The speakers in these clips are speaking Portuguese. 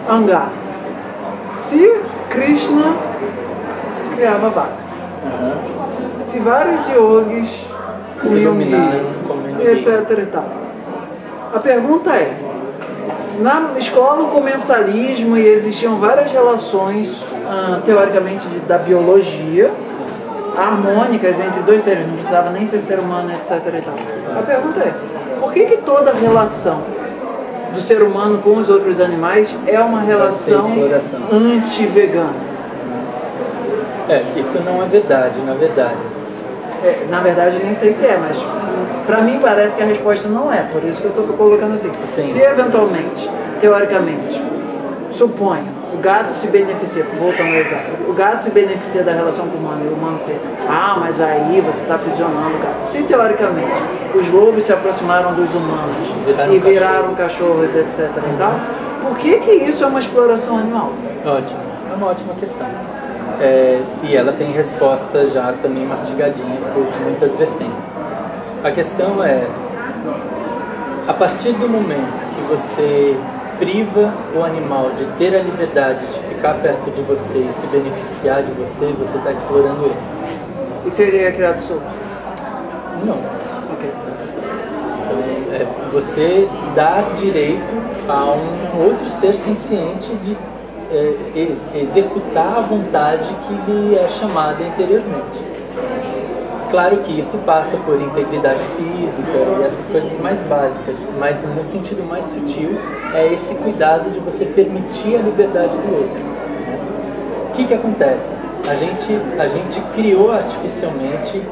hangar. Se Krishna criava vaca, se vários yogis comiam milho, etc. e tal. A pergunta é, na escola o comensalismo e existiam várias relações, teoricamente, da biologia, harmônicas entre dois seres, não precisava nem ser ser humano, etc. e tal. A pergunta é, por que toda relação do ser humano com os outros animais é uma relação anti-vegana? Isso não é verdade, na verdade. Na verdade, nem sei se é, mas pra mim parece que a resposta não é, por isso que eu estou colocando assim. Sim. Se eventualmente, teoricamente, suponha, o gato se beneficia, voltando ao exemplo, o gato se beneficia da relação com o humano, e o humano se, mas aí você está aprisionando o gato. Se teoricamente os lobos se aproximaram dos humanos e viraram cachorros, etc. e tal, por que isso é uma exploração animal? Ótimo, é uma ótima questão. E ela tem resposta já também mastigadinha por muitas vertentes. A questão é, a partir do momento que você priva o animal de ter a liberdade de ficar perto de você e se beneficiar de você, você está explorando ele. E se ele é criado solto? Não. Ok. Então, você dá direito a um outro ser senciente de executar a vontade que lhe é chamada interiormente. Claro que isso passa por integridade física e essas coisas mais básicas, mas no sentido mais sutil é esse cuidado de você permitir a liberdade do outro. O que acontece? A gente criou artificialmente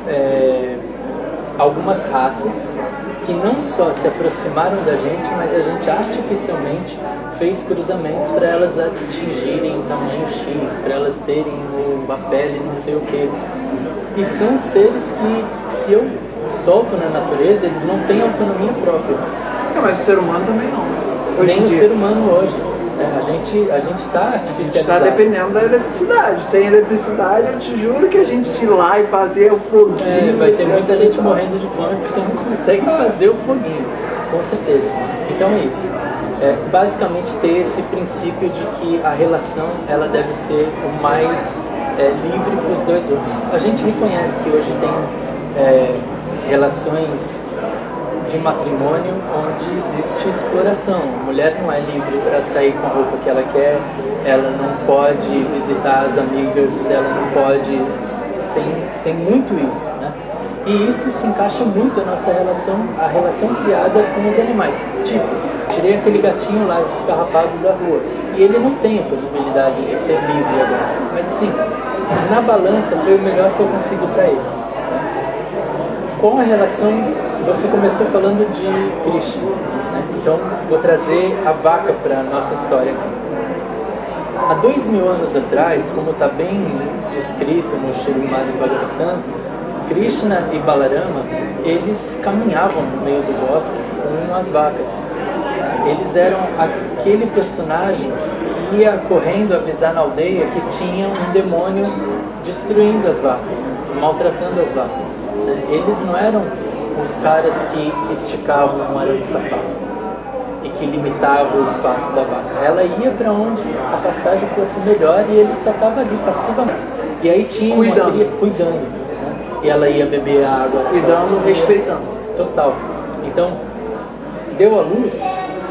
algumas raças que não só se aproximaram da gente, mas a gente artificialmente fez cruzamentos para elas atingirem o tamanho X, para elas terem uma pele não sei o que. E são seres que, se eu solto na natureza, eles não têm autonomia própria. Mas o ser humano também não. Nem o ser humano hoje. A gente está artificializado. Está dependendo da eletricidade. Sem eletricidade, eu te juro que a gente se lá e fazer o foguinho. Vai ter muita gente morrendo de fome porque não consegue fazer o foguinho, com certeza. Então é isso. Basicamente ter esse princípio de que a relação ela deve ser o mais livre para os dois lados. A gente reconhece que hoje tem relações de matrimônio onde existe exploração. A mulher não é livre para sair com a roupa que ela quer, ela não pode visitar as amigas, ela não pode... Tem muito isso, né? E isso se encaixa muito na nossa relação, a relação criada com os animais. Tipo, tirei aquele gatinho lá esfarrapado da rua e ele não tem a possibilidade de ser livre agora. Mas assim, na balança foi o melhor que eu consigo para ele. Com a relação, você começou falando de Krishna, né? Então vou trazer a vaca para a nossa história aqui. Há 2000 anos atrás, como está bem descrito no Srimad Bhagavatam, Krishna e Balarama, eles caminhavam no meio do bosque com as vacas. Eles eram aquele personagem que ia correndo avisar na aldeia que tinha um demônio destruindo as vacas, maltratando as vacas. Eles não eram os caras que esticavam um arame farpado e que limitavam o espaço da vaca. Ela ia para onde a pastagem fosse melhor e ele só estava ali passivamente. E aí tinha cuidando, né? E ela ia beber a água. Cuidando, respeitando. Total. Então, deu à luz,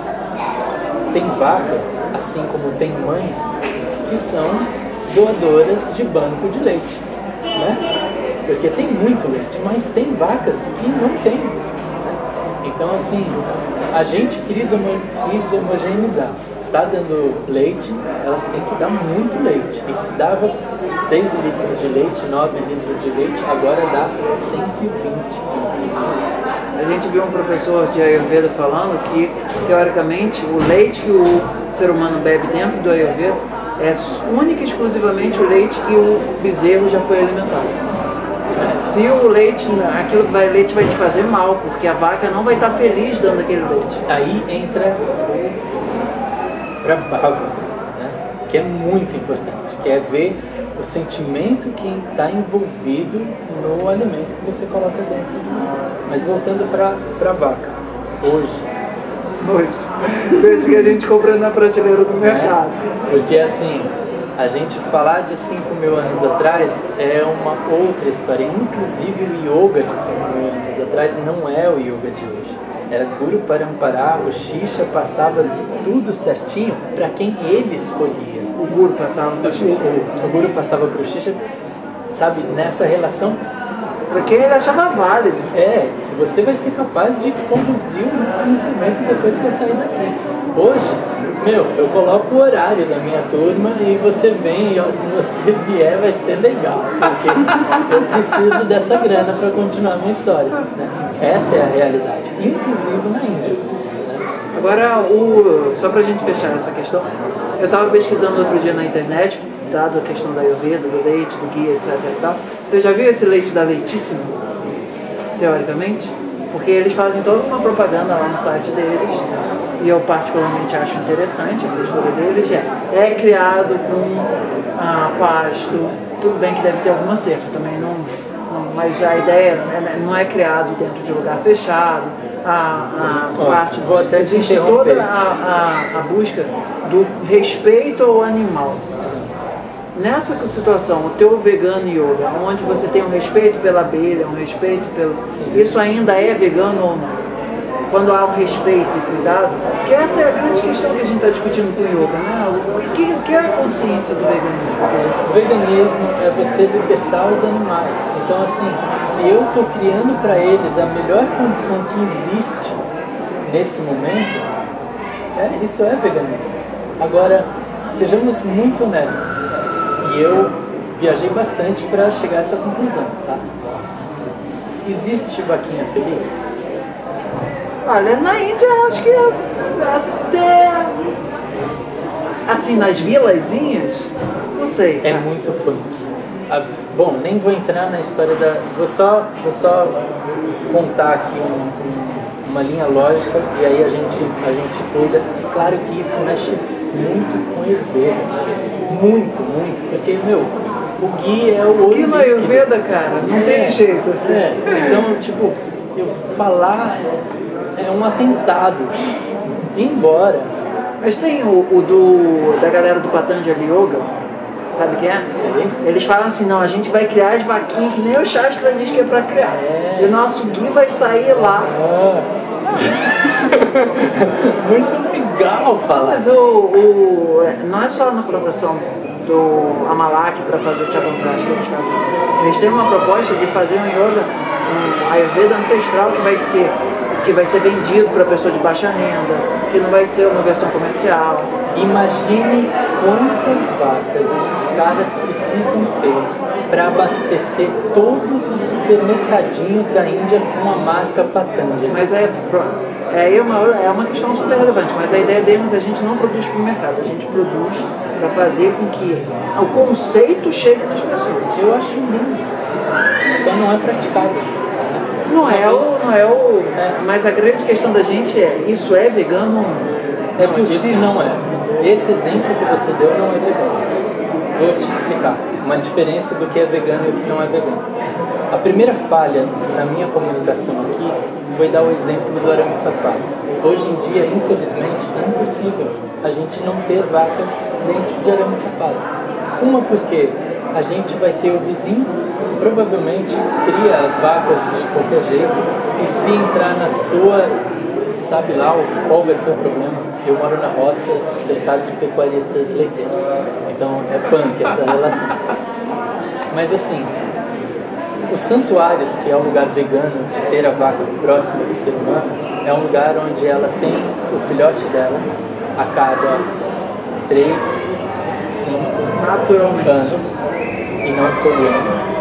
tem vaca, assim como tem mães, que são doadoras de banco de leite, né? Porque tem muito leite, mas tem vacas que não tem, né? Então, assim, a gente quis homogeneizar. Tá dando leite, elas têm que dar muito leite. E se dava 6 litros de leite, 9 litros de leite, agora dá 120 litros. A gente viu um professor de Ayurveda falando que, teoricamente, o leite que o ser humano bebe dentro do Ayurveda é única e exclusivamente o leite que o bezerro já foi alimentado. Se o leite, leite vai te fazer mal, porque a vaca não vai estar feliz dando aquele leite. Aí entra o Prabhava, né? Que é muito importante, que é ver o sentimento que está envolvido no alimento que você coloca dentro de você. Mas voltando para a vaca, hoje, Nojo. Desse que a gente compra na prateleira do mercado. Porque assim, a gente falar de 5.000 anos atrás é uma outra história. Inclusive o yoga de 5.000 anos atrás não é o yoga de hoje. Era Guru Parampara, o Shisha passava tudo certinho para quem ele escolhia. O Guru passava para o Shisha. O Guru passava para o Shisha, sabe, nessa relação. Porque ele achava válido. Se você vai ser capaz de conduzir o conhecimento depois que eu sair daqui. Hoje, eu coloco o horário da minha turma e você vem, e se você vier vai ser legal, porque eu preciso dessa grana para continuar a minha história. Né? Essa é a realidade, inclusive na Índia. Né? Agora, só pra gente fechar essa questão, eu estava pesquisando outro dia na internet, dado a questão da Ayurveda, do leite, do guia, etc e tal. Você já viu esse leite da Leitíssimo? Teoricamente? Porque eles fazem toda uma propaganda lá no site deles, e eu particularmente acho interessante a postura deles, é criado com pasto, tudo bem que deve ter alguma cerca, também não, mas a ideia não é criado dentro de lugar fechado, existe toda a busca do respeito ao animal. Nessa situação, o teu vegano yoga, onde você tem um respeito pela abelha, um respeito pelo... Sim. Isso ainda é vegano ou não? Quando há um respeito e cuidado, que essa é a grande questão que a gente está discutindo com o yoga, né? O que é a consciência do veganismo? O veganismo é você libertar os animais. Então, assim, se eu estou criando para eles a melhor condição que existe nesse momento, isso é veganismo. Agora, sejamos muito honestos. E eu viajei bastante para chegar a essa conclusão, tá? Existe vaquinha feliz? Olha, na Índia eu acho que até assim, nas vilazinhas, não sei. É muito punk. Bom, nem vou entrar na história da... Vou só contar aqui uma linha lógica e aí a gente cuida. Claro que isso mexe muito com o Ayurveda. Muito, porque, o Gui é o olho. O Gui no Ayurveda, cara, não tem jeito assim. Então, tipo, falar é um atentado. Embora. Mas tem da galera do Patanjali Yoga, sabe quem é? Sim. Eles falam assim, não, a gente vai criar as vaquinhas que nem o Shastra diz que é pra criar. E o nosso Gui vai sair lá. Muito legal falar. Mas não é só na plantação do Amalak para fazer o Chabanprash que eles fazem isso. Eles têm uma proposta de fazer um yoga, um Ayurveda ancestral que vai ser vendido para pessoa de baixa renda, que não vai ser uma versão comercial. Imagine quantas vacas esses caras precisam ter para abastecer todos os supermercadinhos da Índia com a marca Patanjali. Mas é uma questão super relevante, mas a ideia deles é a gente não produz para o mercado, a gente produz para fazer com que o conceito chegue nas pessoas. Eu acho lindo, só não é praticado. Mas a grande questão da gente isso é vegano ou não? Não, isso não é. Esse exemplo que você deu não é vegano. Vou te explicar uma diferença do que é vegano e o que não é vegano. A primeira falha na minha comunicação aqui foi dar o exemplo do arame farpado. Hoje em dia, infelizmente, é impossível a gente não ter vaca dentro de arame farpado. Uma porque a gente vai ter o vizinho, provavelmente cria as vacas de qualquer jeito, e se entrar na sua, sabe lá qual vai ser o problema. Eu moro na roça, cercado de pecuaristas leiteiros, então é punk essa relação. Mas assim, os santuários, que é um lugar vegano de ter a vaca próxima do ser humano, é um lugar onde ela tem o filhote dela a cada 3, 5 anos, e não todo ano.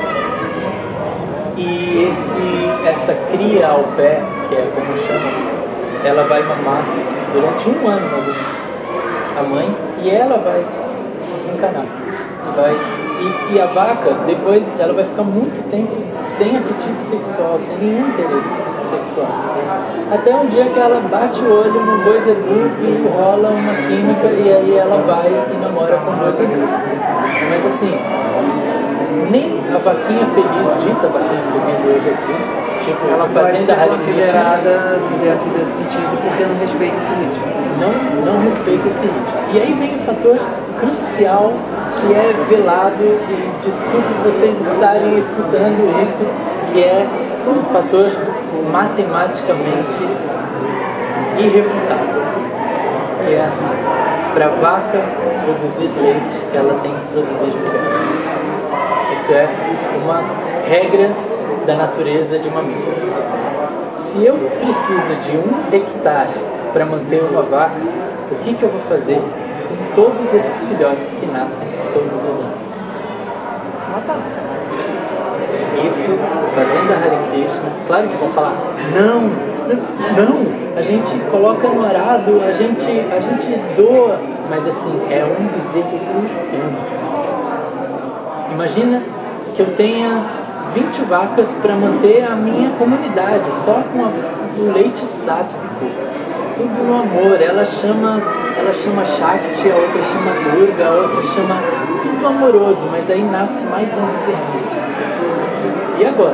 E essa cria ao pé, que é como chama, ela vai mamar durante 1 ano mais ou menos, a mãe, e ela vai desencanar. E a vaca, depois, ela vai ficar muito tempo sem apetite sexual, sem nenhum interesse sexual. Até um dia que ela bate o olho no boi zebu e rola uma química, e aí ela vai e namora com o boi zebu. Mas assim, nem a vaquinha feliz, dita vaquinha feliz hoje aqui, tipo ela de pode fazenda ser Hare Krishna, considerada dentro desse sentido porque não respeita esse ritmo. não respeita esse ritmo. E aí vem o fator crucial que é velado, e desculpe vocês estarem escutando isso, que é um fator matematicamente irrefutável. Que é assim, para a vaca produzir leite, ela tem que produzir filhotes. Isso é uma regra da natureza de mamíferos. Se eu preciso de 1 hectare para manter uma vaca, o que eu vou fazer com todos esses filhotes que nascem todos os anos? Matar. Isso, fazenda Hare Krishna, claro que vão falar, não, a gente coloca no arado, a gente doa, mas assim, é um bezerro por ano. Imagina que eu tenha 20 vacas para manter a minha comunidade, só com o leite sátvico, tudo no amor. Ela chama Shakti, a outra chama Durga, a outra chama tudo amoroso, mas aí nasce mais um bezerrinho. E agora?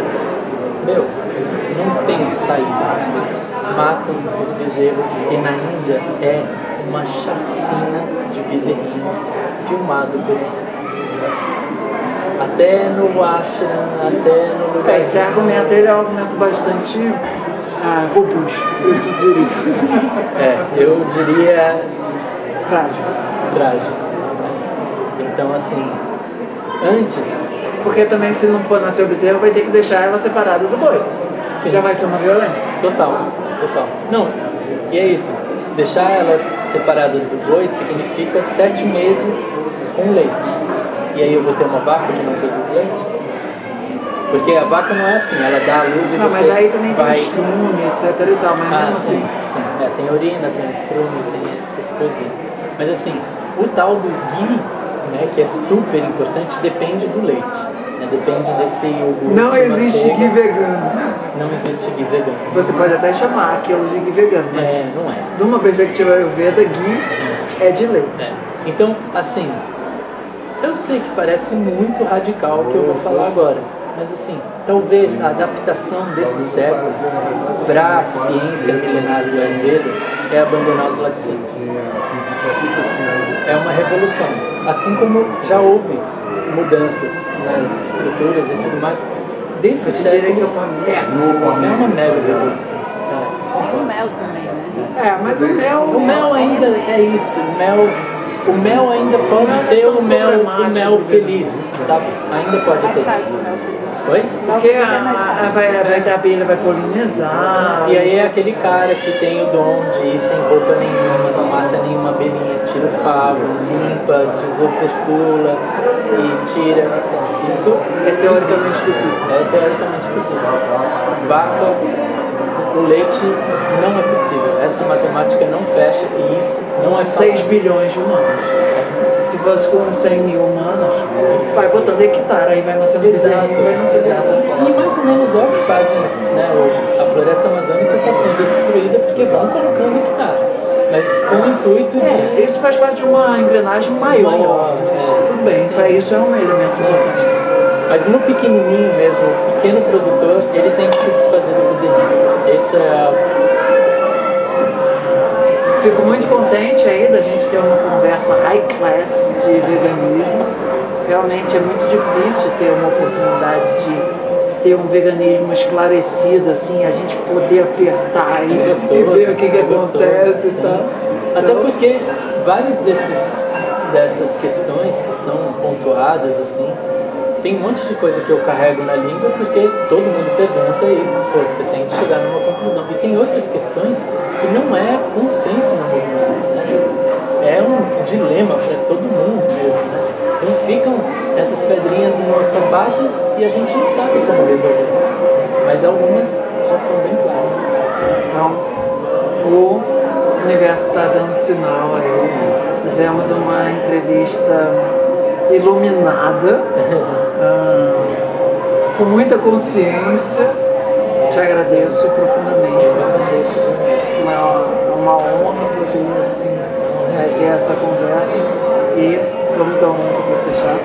Não tem saída. Matam os bezerros, e na Índia é uma chacina de bezerrinhos filmado por até no ashram, até no lugar. Esse argumento ele é um argumento bastante robusto, eu diria trágico. Então assim, antes, porque também se não for nascer o bezerro vai ter que deixar ela separada do boi. sim, já vai ser uma violência. Total. Não, e é isso. Deixar ela separada do boi significa 7 meses com leite. E aí eu vou ter uma vaca que não produz leite? Porque a vaca não é assim, ela dá a luz e não, você mas aí também vai... tem estrume, etc e tal, mas mesmo assim... Sim. Tem urina, tem estrume, tem essas coisinhas. Mas assim, o tal do ghee, né, que é super importante, depende do leite. Depende desse iogurte. Não existe ghee vegano. Não existe ghee vegano. Você pode até chamar aquilo de ghee vegano, mas não é. De uma perspectiva ayurveda, ghee é de leite. Então, assim, eu sei que parece muito radical o que eu vou falar agora, mas assim, talvez a adaptação desse século para a ciência milenar do Ayurveda é abandonar os laticínios. É uma revolução. Assim como já houve mudanças nas estruturas e tudo mais, desse século que é uma mega revolução. Tem o mel também, né? Mas o mel ainda é isso. O mel ainda pode ter o mel feliz, sabe? Ainda pode ter. Mais fácil o mel feliz. Oi? Porque vai ter a abelha, vai polinizar. E aí é aquele cara que tem o dom de ir sem roupa nenhuma, não mata nenhuma abelhinha, tira o favo, limpa, desopercula e tira. Isso é teoricamente possível. É teoricamente possível. Vaca, o leite não é possível. Essa matemática não fecha e isso não é 6 bilhões de humanos. Se fosse com 100 mil humanos, vai botando hectare, aí vai nascendo exato. E mais ou menos é o que fazem, né, hoje. A floresta amazônica está sendo destruída porque vão colocando hectare. Mas com o intuito de... Isso faz parte de uma engrenagem maior. Tudo bem, isso é um elemento importante. Mas no pequenininho mesmo, o pequeno produtor, ele tem que se desfazer do bezerrinho. Esse é Fico muito contente aí da gente ter uma conversa high class de veganismo. Realmente é muito difícil ter uma oportunidade de ter um veganismo esclarecido, assim, a gente poder apertar e ver o que acontece e tal. Até porque vários dessas questões que são pontuadas, assim, tem um monte de coisa que eu carrego na língua porque todo mundo pergunta e você tem que chegar numa conclusão. E tem outras questões que não é consenso no movimento, né? É um dilema para todo mundo mesmo, né? Então ficam essas pedrinhas no sapato e a gente não sabe como resolver. Mas algumas já são bem claras. Então, o universo está dando sinal aí. Fizemos uma entrevista iluminada, com muita consciência. Te agradeço profundamente. Uma honra poder assim, ter essa conversa. E vamos ao mundo para fechar.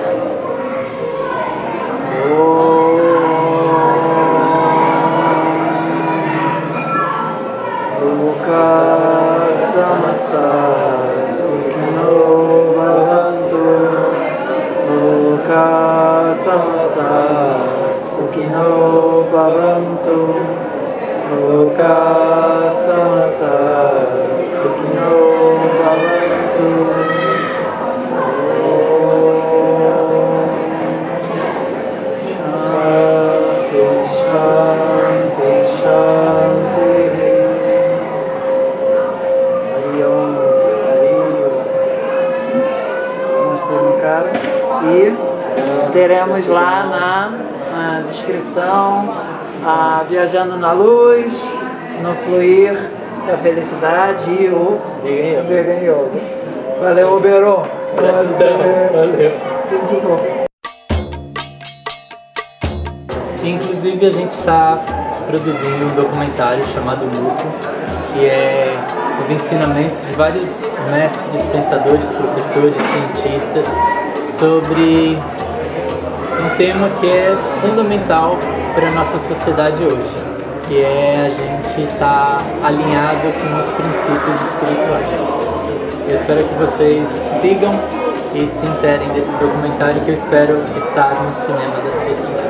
samasa sukhino bhavantu loka samasa sukhino bhavantu loka samasa sukhino bhavantu. E teremos lá na descrição Viajando na Luz, no Fluir da Felicidade e o Vegan Yoga. Valeu, Oberon! Valeu! Inclusive a gente está produzindo um documentário chamado Luto, que é os ensinamentos de vários mestres, pensadores, professores, cientistas sobre um tema que é fundamental para a nossa sociedade hoje, que é a gente estar alinhado com os princípios espirituais. Eu espero que vocês sigam e se interem desse documentário, que eu espero estar no cinema da sua cidade.